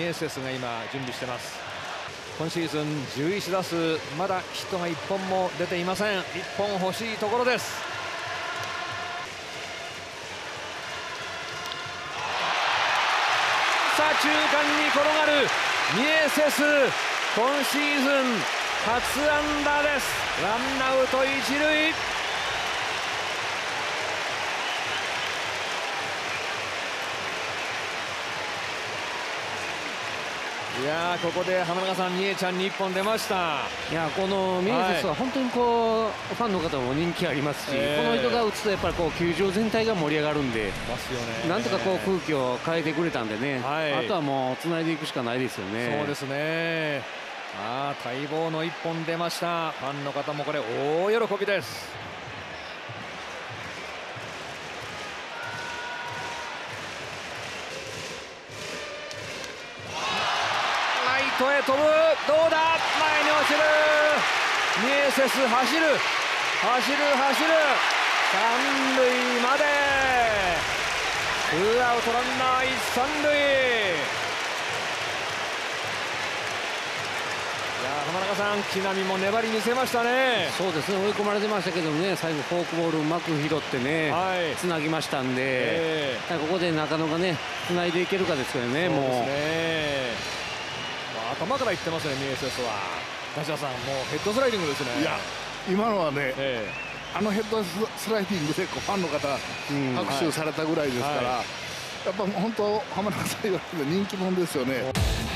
エセスが今準備してます。今シーズン11打数まだヒットが1本も出ていません。1本欲しいところです。さあ中間に転がるミエセス、今シーズン初安打です。ワンアウト一塁。いやー、ここで浜中さん、ミエちゃんに1本出ました。 いや、このミエセスは本当にこう、ファンの方も人気ありますし、この人が打つとやっぱりこう球場全体が盛り上がるんで、なんとかこう空気を変えてくれたんでね、あとはもうつないでいくしかないですよね。 そうですね。待望の1本出ました。ファンの方もこれ大喜びです。ライトへ飛ぶ、どうだ、前に落ちる。ミエセス走る三塁まで。ツーアウトランナー一三塁。浜中さん、木浪も粘り見せましたね。 そうですね、追い込まれてましたけどね、最後フォークボールうまく拾ってね、つなぎましたんで、ここで中野がねつないでいけるかですよね。もう頭からいってますね、ミエセスは。梨田さん、もうヘッドスライディングですね。 いや、今のはね、あのヘッドスライディングでファンの方拍手されたぐらいですから、やっぱ本当浜中さん言われて人気者ですよね。